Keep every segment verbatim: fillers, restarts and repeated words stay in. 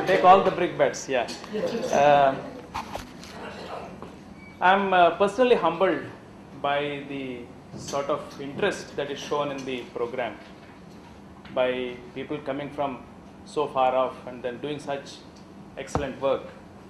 take all the big bets, yeah. Uh, I'm uh, personally humbled by the sort of interest that is shown in the program by people coming from so far off and then doing such excellent work.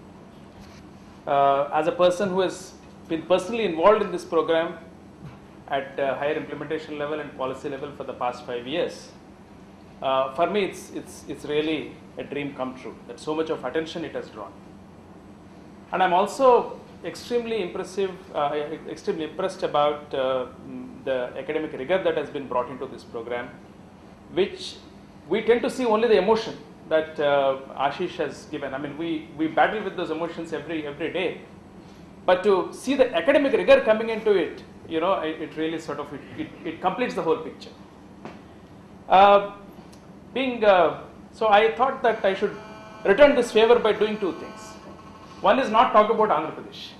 Uh, as a person who has been personally involved in this program at uh, higher implementation level and policy level for the past five years, uh, for me it's, it's, it's really a dream come true that so much of attention it has drawn. And I'm also extremely impressive, uh, extremely impressed about uh, the academic rigor that has been brought into this program, which we tend to see only the emotion that uh, Ashish has given. I mean, we, we battle with those emotions every, every day, but to see the academic rigor coming into it, you know, it, it really sort of, it, it, it completes the whole picture. Uh, being, uh, so I thought that I should return this favor by doing two things. One is not talk about Andhra Pradesh.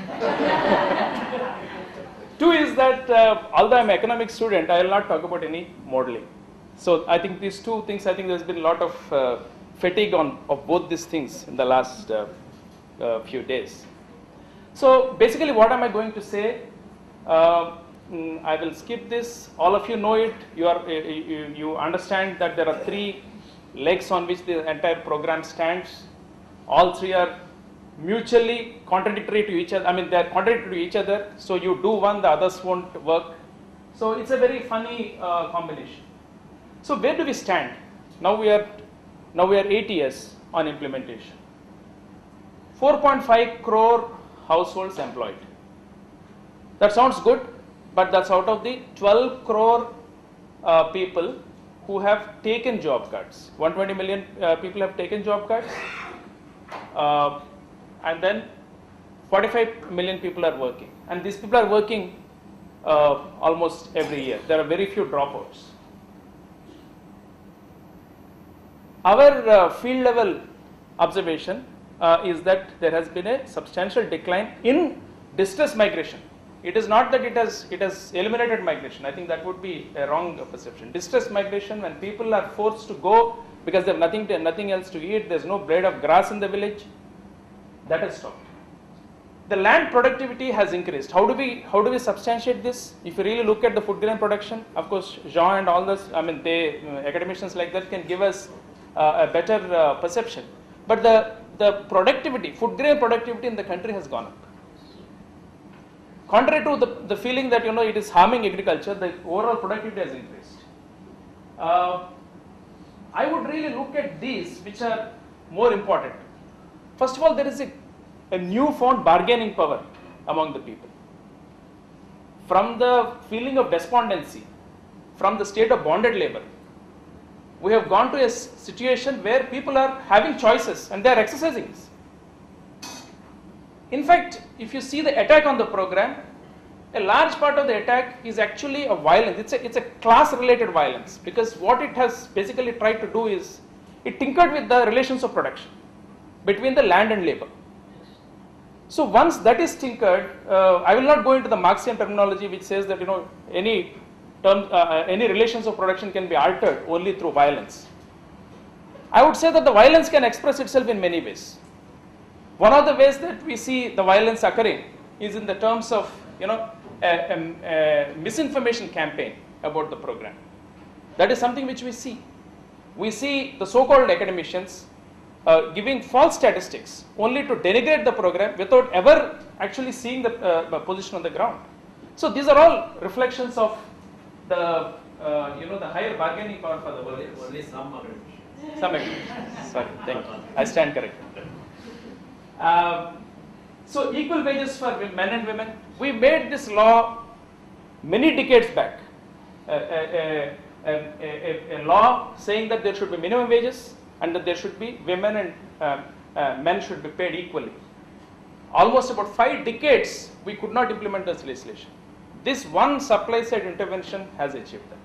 Two is that uh, although I'm an economics student, I will not talk about any modeling. So I think these two things, I think there's been a lot of uh, fatigue on of both these things in the last uh, uh, few days. So basically what am I going to say? Uh, mm, I will skip this. All of you know it. You, are, uh, you, you understand that there are three legs on which the entire program stands. All three are mutually contradictory to each other. I mean, they are contradictory to each other. So you do one, the others won't work. So it's a very funny uh, combination. So where do we stand? Now we are, now we are eight years on implementation. four point five crore households employed. That sounds good, but that's out of the twelve crore uh, people who have taken job cards. one hundred twenty million uh, people have taken job cards. Uh, and then forty-five million people are working, and these people are working uh, almost every year. There are very few dropouts. Our uh, field level observation uh, is that there has been a substantial decline in distress migration. It is not that it has, it has eliminated migration. I think that would be a wrong perception. Distress migration, when people are forced to go because they have nothing, to, nothing else to eat, there is no blade of grass in the village, that has stopped. The land productivity has increased. How do we, how do we substantiate this? If you really look at the food grain production, of course, Jean and all this, I mean, they, uh, academicians like that can give us uh, a better uh, perception. But the, the productivity, food grain productivity in the country has gone up. Contrary to the, the feeling that, you know, it is harming agriculture, the overall productivity has increased. Uh, I would really look at these which are more important. First of all, there is a, a newfound bargaining power among the people. From the feeling of despondency, from the state of bonded labor, we have gone to a situation where people are having choices and they are exercising this. In fact, if you see the attack on the program, a large part of the attack is actually a violence. It's a, it's a class-related violence, because what it has basically tried to do is, it tinkered with the relations of production between the land and labor. So once that is tinkered, uh, I will not go into the Marxian terminology which says that, you know, any term, uh, any relations of production can be altered only through violence. I would say that the violence can express itself in many ways. One of the ways that we see the violence occurring is in the terms of, you know, a, a, a misinformation campaign about the program. That is something which we see. We see the so-called academicians uh, giving false statistics only to denigrate the program without ever actually seeing the uh, position on the ground. So these are all reflections of the, uh, you know, the higher bargaining power for the workers. Only some academicians. Some academicians. Sorry, thank you. I stand corrected. Uh, so equal wages for men and women. We made this law many decades back. Uh, a, a, a, a, a law saying that there should be minimum wages and that there should be women and uh, uh, men should be paid equally. Almost about five decades we could not implement this legislation. This one supply side intervention has achieved that.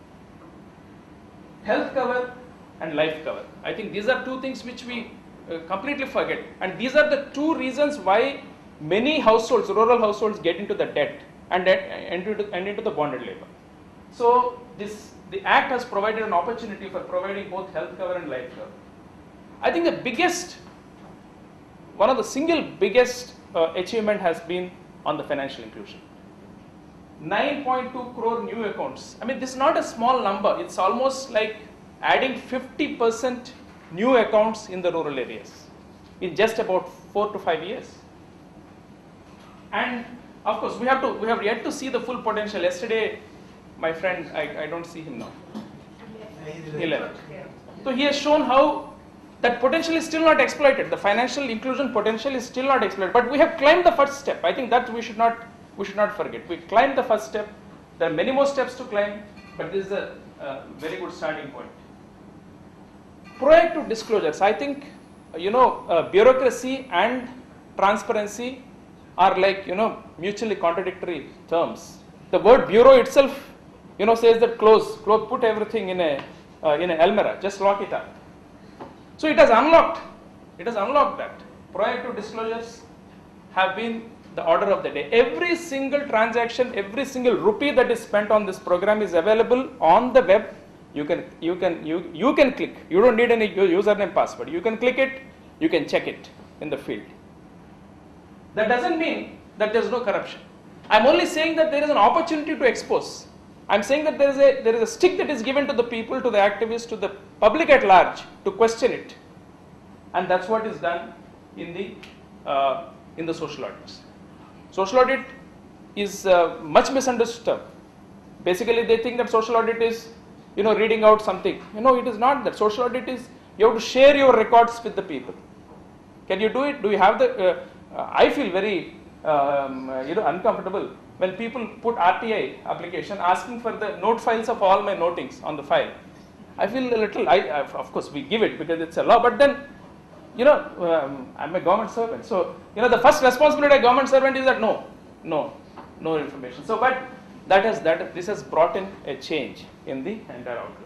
Health cover and life cover. I think these are two things which we Uh, completely forget, and these are the two reasons why many households, rural households, get into the debt and, and, into, and into the bonded labor. So this, the Act has provided an opportunity for providing both health cover and life cover. I think the biggest, one of the single biggest uh, achievement has been on the financial inclusion. nine point two crore new accounts. I mean, this is not a small number. It's almost like adding fifty percent new accounts in the rural areas in just about four to five years. And of course, we have to, we have yet to see the full potential. Yesterday, my friend, I, I don't see him now. He left. So he has shown how that potential is still not exploited. The financial inclusion potential is still not exploited. But we have climbed the first step. I think that we should not, we should not forget. We climbed the first step. There are many more steps to climb, but this is a, a very good starting point. Proactive disclosures. I think, you know, uh, bureaucracy and transparency are like, you know, mutually contradictory terms. The word bureau itself, you know, says that close, close, put everything in a uh, in a Almirah, just lock it up. So it has unlocked, it has unlocked that. Proactive disclosures have been the order of the day. Every single transaction, every single rupee that is spent on this program is available on the web. You can, you can, you, you can click. You don't need any username password. You can click it, you can check it in the field. That doesn't mean that there is no corruption. I'm only saying that there is an opportunity to expose. I'm saying that there is a there is a stick that is given to the people, to the activists, to the public at large to question it, and that's what is done in the uh, in the social audits. Social audit is uh, much misunderstood. Basically, they think that social audit is, you know, reading out something. You know, it is not that. Social audit is you have to share your records with the people. Can you do it? Do you have the? Uh, uh, I feel very um, uh, you know uncomfortable when people put R T I application asking for the note files of all my notings on the file. I feel a little. I, I of course we give it because it's a law, but then, you know, um, I'm a government servant. So, you know, the first responsibility of a government servant is that no, no, no information. So, but that has that this has brought in a change in the entire outlook.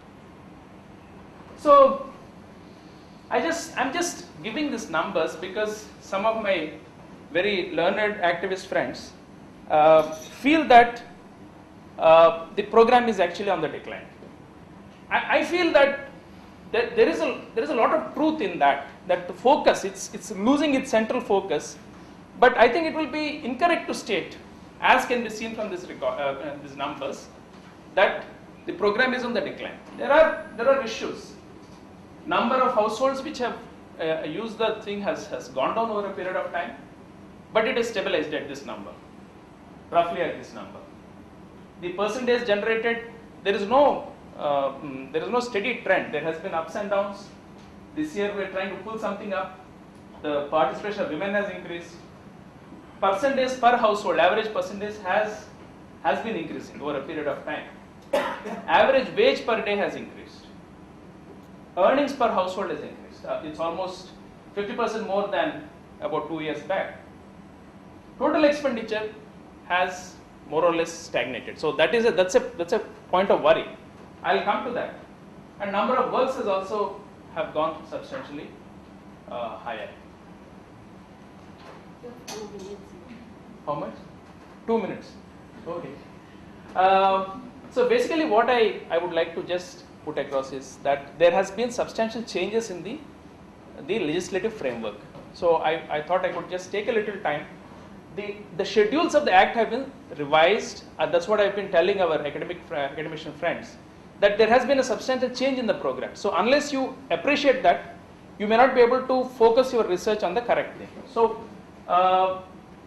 So, I just I'm just giving these numbers because some of my very learned activist friends uh, feel that uh, the program is actually on the decline. I, I feel that there, there is a there is a lot of truth in that. That the focus it's it's losing its central focus, but I think it will be incorrect to state, as can be seen from this record, uh, these numbers, that the program is on the decline. There are there are issues. Number of households which have uh, used the thing has has gone down over a period of time, but it is stabilized at this number, roughly at this number. The percentage generated, there is no uh, mm, there is no steady trend. There has been ups and downs. This year we are trying to pull something up. The participation of women has increased. Percentage per household, average percentage has has been increasing over a period of time. Average wage per day has increased. Earnings per household has increased. Uh, it's almost fifty percent more than about two years back. Total expenditure has more or less stagnated. So that is a that's a that's a point of worry. I'll come to that. And number of works has also have gone substantially uh, higher. How much? Two minutes. Okay. Uh, so basically, what I I would like to just put across is that there has been substantial changes in the the legislative framework. So I, I thought I could just take a little time. The the schedules of the act have been revised, and that's what I've been telling our academic academician friends, that there has been a substantial change in the program. So unless you appreciate that, you may not be able to focus your research on the correct thing. So uh,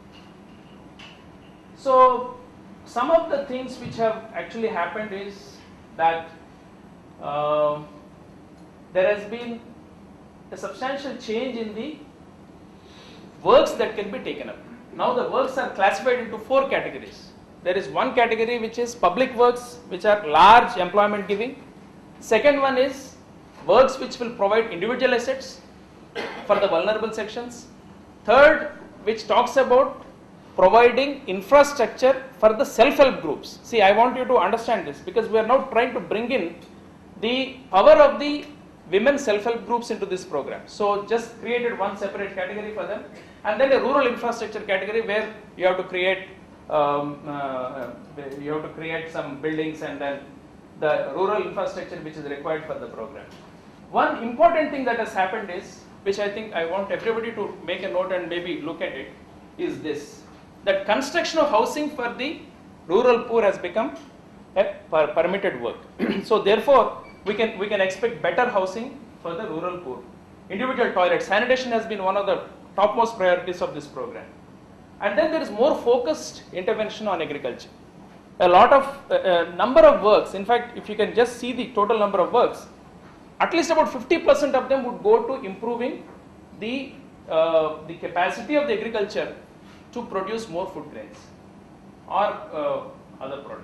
so some of the things which have actually happened is that Uh, there has been a substantial change in the works that can be taken up. Now the works are classified into four categories. There is one category which is public works, which are large employment giving. Second one is works which will provide individual assets for the vulnerable sections. Third, which talks about providing infrastructure for the self-help groups. See, I want you to understand this because we are now trying to bring in the power of the women self-help groups into this program. So just created one separate category for them, and then a rural infrastructure category where you have to create um, uh, you have to create some buildings and then the rural infrastructure which is required for the program. One important thing that has happened is, which I think I want everybody to make a note and maybe look at it, is this, that construction of housing for the rural poor has become a per permitted work. So therefore, we can, we can expect better housing for the rural poor. Individual toilets, sanitation has been one of the topmost priorities of this program. And then there is more focused intervention on agriculture. A lot of, a uh, number of works, in fact, if you can just see the total number of works, at least about fifty percent of them would go to improving the, uh, the capacity of the agriculture to produce more food grains or uh, other products.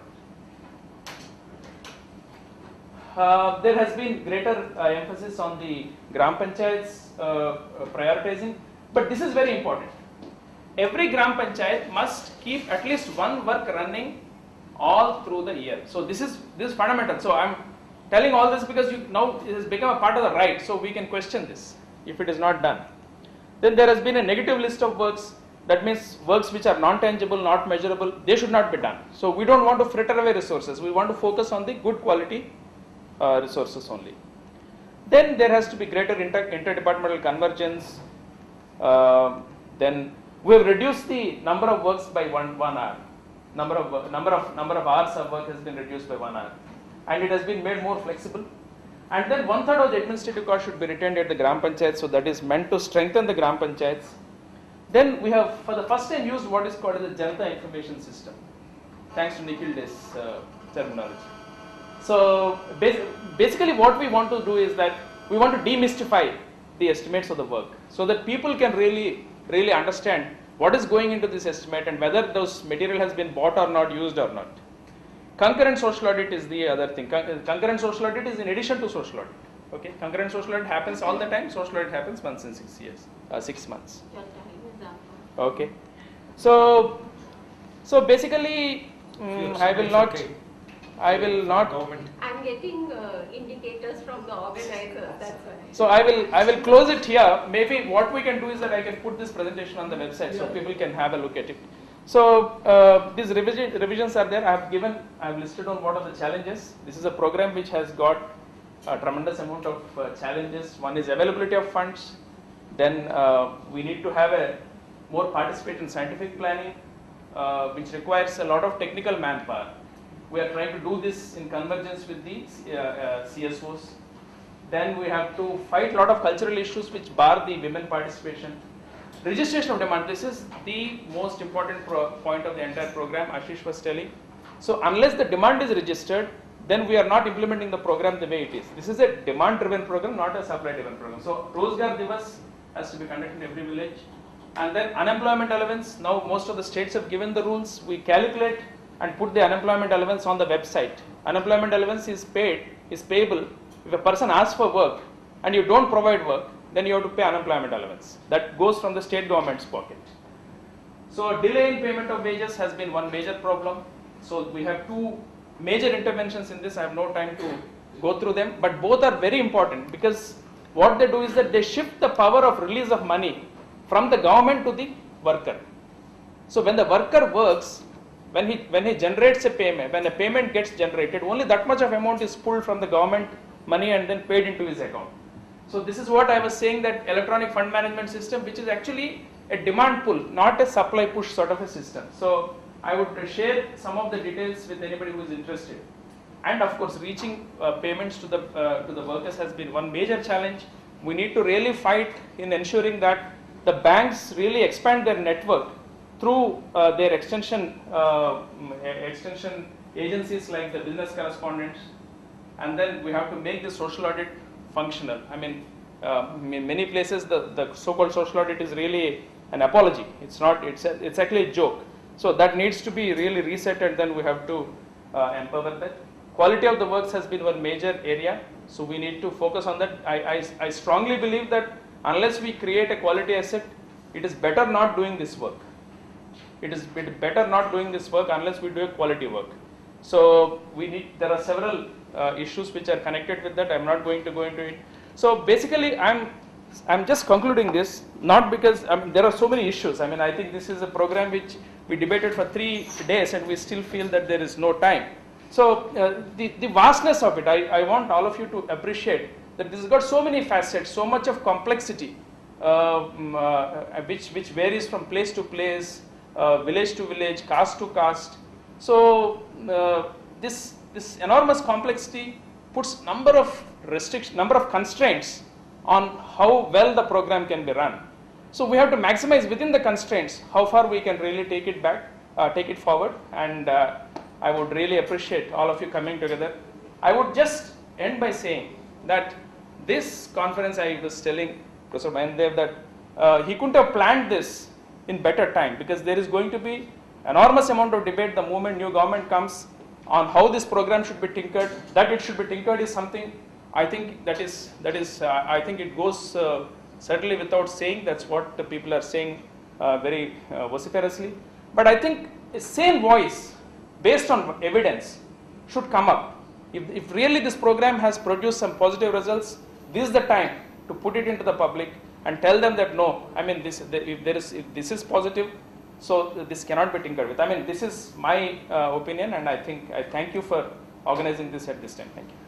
Uh, there has been greater uh, emphasis on the Gram Panchayats uh, uh, prioritizing, but this is very important. Every Gram Panchayat must keep at least one work running all through the year. So this is, this is fundamental. So I am telling all this because you, now it has become a part of the right, so we can question this if it is not done. Then there has been a negative list of works. That means works which are non-tangible, not measurable, they should not be done. So we don't want to fritter away resources. We want to focus on the good quality uh, resources only. Then there has to be greater inter interdepartmental convergence. Uh, then we have reduced the number of works by one, one hour. Number of, number, of, number of hours of work has been reduced by one hour. And it has been made more flexible. And then one third of the administrative cost should be retained at the Gram Panchayats, so that is meant to strengthen the Gram Panchayats. Then we have for the first time used what is called as the Janata Information System, thanks to Nikhil Day's uh, terminology. So bas basically what we want to do is that we want to demystify the estimates of the work, so that people can really, really understand what is going into this estimate and whether those material has been bought or not, used or not. Concurrent social audit is the other thing. Con concurrent social audit is in addition to social audit. Okay, concurrent social audit happens all the time. Social audit happens once in six years, uh, six months. Okay, so so basically, um, I will not, okay. I will not. I'm getting uh, indicators from the organizers. That's why. So I will I will close it here. Maybe what we can do is that I can put this presentation on the website, so people can have a look at it. So uh, these revision, revisions are there. I have given, I have listed on what are the challenges. This is a program which has got a tremendous amount of uh, challenges. One is availability of funds. Then uh, we need to have a more participate in scientific planning, uh, which requires a lot of technical manpower. We are trying to do this in convergence with the uh, uh, C S Os. Then we have to fight a lot of cultural issues which bar the women participation. Registration of demand, this is the most important pro point of the entire program, Ashish was telling. So unless the demand is registered, then we are not implementing the program the way it is. This is a demand driven program, not a supply driven program. So Rozgar Divas has to be conducted in every village. And then unemployment allowance, now most of the states have given the rules. We calculate and put the unemployment allowance on the website. Unemployment allowance is paid, is payable if a person asks for work and you don't provide work, then you have to pay unemployment allowance. That goes from the state government's pocket. So delay in payment of wages has been one major problem. So we have two major interventions in this. I have no time to go through them, but both are very important because what they do is that they shift the power of release of money from the government to the worker. So when the worker works, when he, when he generates a payment, when a payment gets generated, only that much of amount is pulled from the government money and then paid into his account. So this is what I was saying, that electronic fund management system, which is actually a demand pull, not a supply push sort of a system. So I would share some of the details with anybody who is interested. And of course, reaching uh, payments to the uh, to the workers has been one major challenge. We need to really fight in ensuring that the banks really expand their network through uh, their extension uh, extension agencies like the business correspondents. And then we have to make the social audit functional. I mean, uh, in many places the, the so-called social audit is really an apology. It's not, it's, a, it's actually a joke. So that needs to be really reset, and then we have to uh, empower that. Quality of the works has been one major area. So we need to focus on that. I, I, I strongly believe that unless we create a quality asset, it is better not doing this work. It is better not doing this work unless we do a quality work. So we need, there are several uh, issues which are connected with that. I'm not going to go into it. So basically, I'm I'm just concluding this, not because I mean, there are so many issues. I mean, I think this is a program which we debated for three days and we still feel that there is no time. So uh, the, the vastness of it, I, I want all of you to appreciate that this has got so many facets, so much of complexity, uh, um, uh, which, which varies from place to place, uh, village to village, caste to caste. So uh, this, this enormous complexity puts number of restrictions, number of constraints on how well the program can be run. So we have to maximize within the constraints how far we can really take it back, uh, take it forward, and uh, I would really appreciate all of you coming together. I would just end by saying that this conference, I was telling Professor Mahendev that uh, he couldn't have planned this in better time, because there is going to be enormous amount of debate the moment new government comes on how this program should be tinkered. That it should be tinkered is something I think that is, that is uh, I think it goes uh, certainly without saying. That's what the people are saying uh, very uh, vociferously. But I think a sane voice based on evidence should come up. If, if really this program has produced some positive results, this is the time to put it into the public and tell them that no, I mean this, if there is, if this is positive, so this cannot be tinkered with. I mean, this is my uh, opinion, and I think I thank you for organizing this at this time. Thank you.